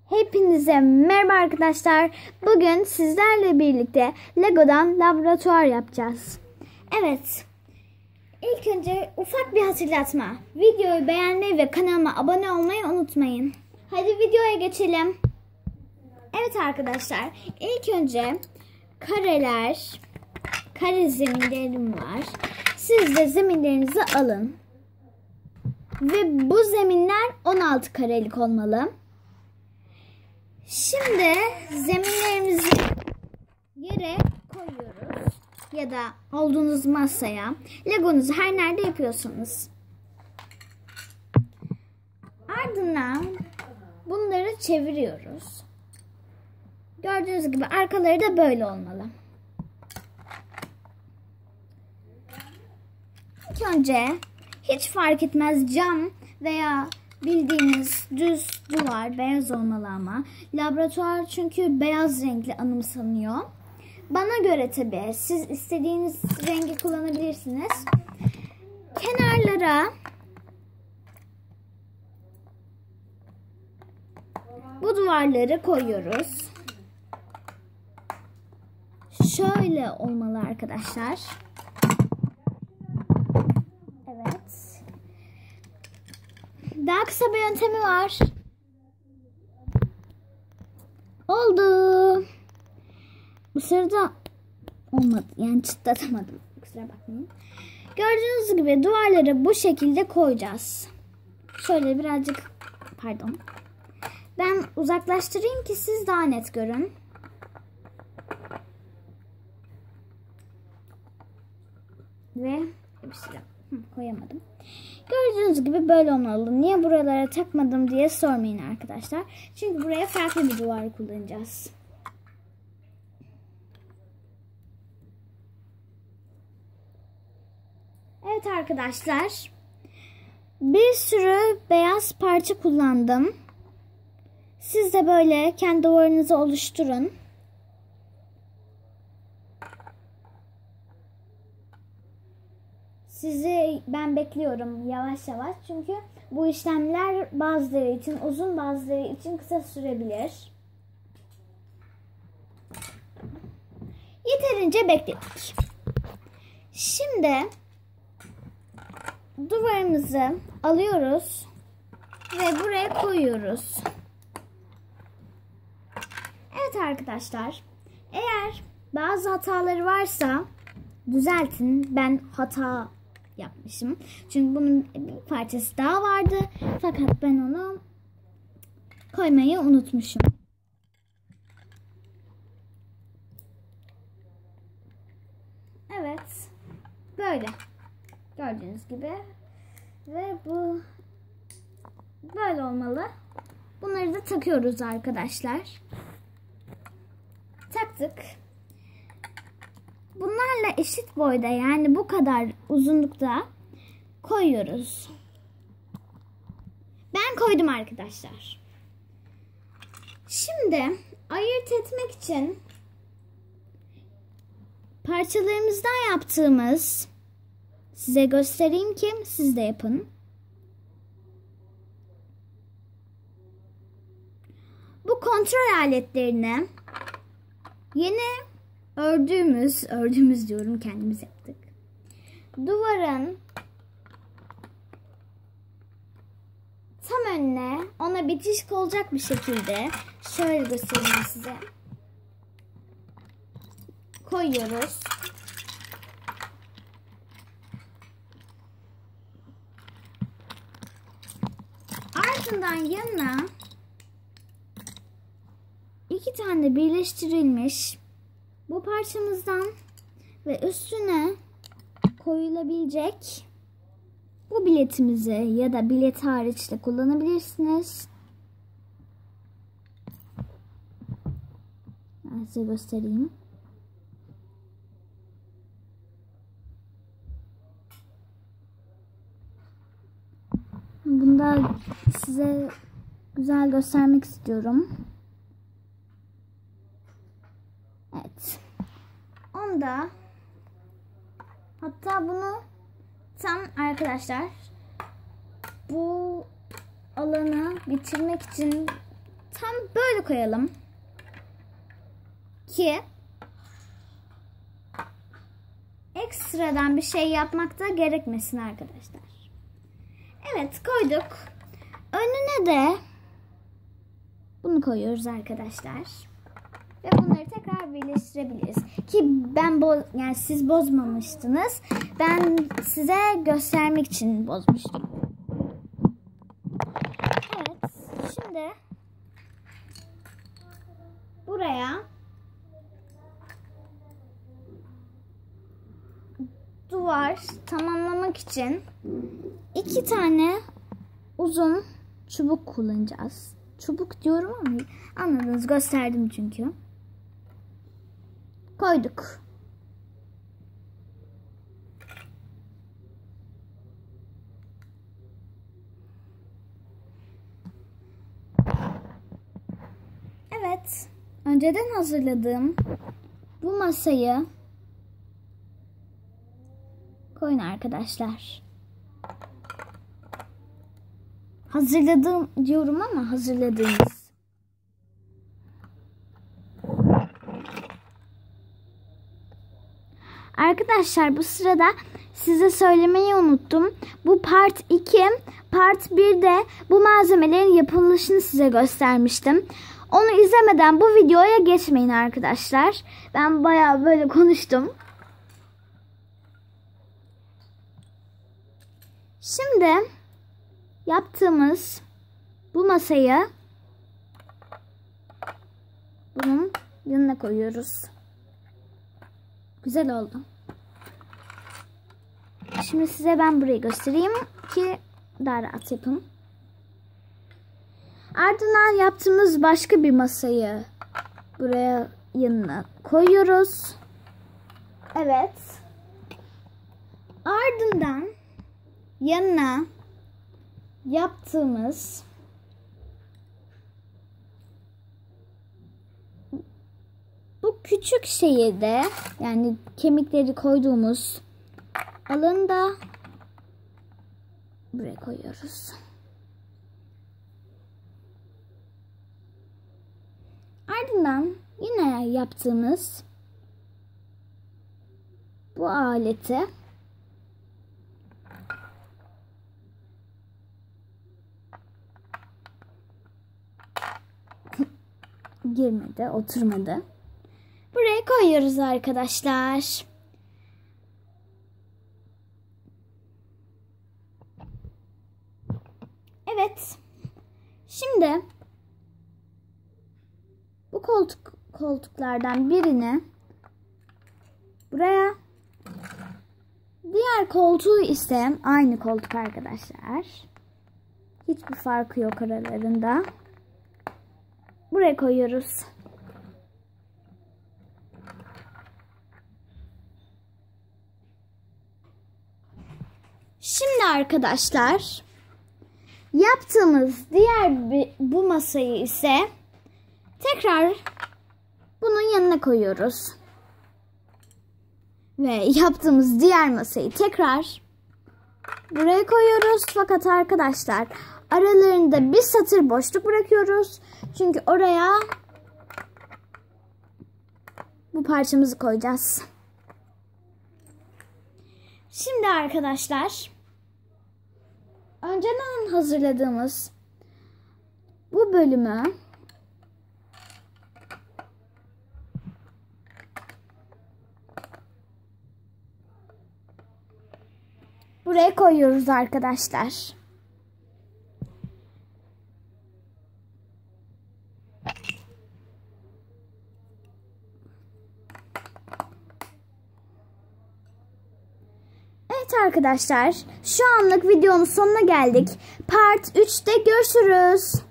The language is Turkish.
Hepinize merhaba arkadaşlar. Bugün sizlerle birlikte Lego'dan laboratuvar yapacağız. Evet. İlk önce ufak bir hatırlatma. Videoyu beğenmeyi ve kanalıma abone olmayı unutmayın. Hadi videoya geçelim. Evet arkadaşlar. İlk önce kare zeminlerim var. Siz de zeminlerinizi alın. Ve bu zeminler 16 karelik olmalı. Şimdi zeminlerimizi yere koyuyoruz ya da olduğunuz masaya. Legonuzu her nerede yapıyorsunuz. Ardından bunları çeviriyoruz. Gördüğünüz gibi arkaları da böyle olmalı. İlk önce hiç fark etmez cam veya bildiğiniz düz duvar beyaz olmalı ama. Laboratuvar çünkü beyaz renkli anımsanıyor. Bana göre tabii siz istediğiniz rengi kullanabilirsiniz. Kenarlara bu duvarları koyuyoruz. Şöyle olmalı arkadaşlar. Evet. Daha kısa bir yöntemi var. Oldu. Bu sırada olmadı. Yani çıtlatamadım. Kusura bakmayın. Gördüğünüz gibi duvarları bu şekilde koyacağız. Şöyle birazcık pardon. Ben uzaklaştırayım ki siz daha net görün. Ve bir şey koyamadım. Gördüğünüz gibi böyle olmalı. Niye buralara takmadım diye sormayın arkadaşlar. Çünkü buraya farklı bir duvar kullanacağız. Evet arkadaşlar. Bir sürü beyaz parça kullandım. Siz de böyle kendi duvarınızı oluşturun. Sizi ben bekliyorum yavaş yavaş. Çünkü bu işlemler bazıları için uzun, bazıları için kısa sürebilir. Yeterince bekledik. Şimdi duvarımızı alıyoruz ve buraya koyuyoruz. Evet arkadaşlar. Eğer bazı hataları varsa düzeltin. Ben hata yapmışım. Çünkü bunun bir parçası daha vardı. Fakat ben onu koymayı unutmuşum. Evet. Böyle. Gördüğünüz gibi. Ve bu böyle olmalı. Bunları da takıyoruz arkadaşlar. Taktık. Bunlarla eşit boyda, yani bu kadar uzunlukta koyuyoruz. Ben koydum arkadaşlar. Şimdi ayırt etmek için parçalarımızdan yaptığımız, size göstereyim ki siz de yapın. Bu kontrol aletlerini yeni ördüğümüz diyorum, kendimiz yaptık. Duvarın tam önüne, ona bitişik olacak bir şekilde şöyle göstereyim size. Koyuyoruz. Ardından yanına 2 tane birleştirilmiş bu parçamızdan ve üstüne koyulabilecek bu biletimizi ya da bilet hariç de kullanabilirsiniz. Ben size göstereyim. Bunu da size güzel göstermek istiyorum. Evet. Onda hatta bunu tam arkadaşlar bu alanı bitirmek için tam böyle koyalım ki ekstradan bir şey yapmak da gerekmesin arkadaşlar. Evet, koyduk. Önüne de bunu koyuyoruz arkadaşlar. Ve bunları tekrar birleştirebiliriz. Ki ben yani siz bozmamıştınız. Ben size göstermek için bozmuştum. Evet, şimdi buraya duvar tamamlamak için 2 tane uzun çubuk kullanacağız. Çubuk diyorum ama anladınız, gösterdim çünkü. Koyduk. Evet, önceden hazırladığım bu masayı koyun arkadaşlar. Hazırladığım diyorum ama hazırladığımız. Arkadaşlar, bu sırada size söylemeyi unuttum. Bu part 2, part 1'de bu malzemelerin yapılışını size göstermiştim. Onu izlemeden bu videoya geçmeyin arkadaşlar. Ben bayağı böyle konuştum. Şimdi yaptığımız bu masayı bunun yanına koyuyoruz. Güzel oldu. Şimdi size ben burayı göstereyim ki daha rahat yapın. Ardından yaptığımız başka bir masayı buraya yanına koyuyoruz. Evet. Ardından yanına yaptığımız bu küçük şeyi de, yani kemikleri koyduğumuz alanı da buraya koyuyoruz. Ardından yine yaptığımız bu aleti girmedi, oturmadı. Buraya koyuyoruz arkadaşlar. Evet. Şimdi bu koltuklardan birini buraya, diğer koltuğu ise aynı koltuk arkadaşlar. Hiçbir farkı yok aralarında. Buraya koyuyoruz. Şimdi arkadaşlar, yaptığımız diğer bu masayı ise tekrar bunun yanına koyuyoruz. Ve yaptığımız diğer masayı tekrar buraya koyuyoruz. Fakat arkadaşlar, aralarında bir satır boşluk bırakıyoruz. Çünkü oraya bu parçamızı koyacağız. Şimdi arkadaşlar, önceden hazırladığımız bu bölümü buraya koyuyoruz arkadaşlar. Evet arkadaşlar, şu anlık videonun sonuna geldik. Part 3'te görüşürüz.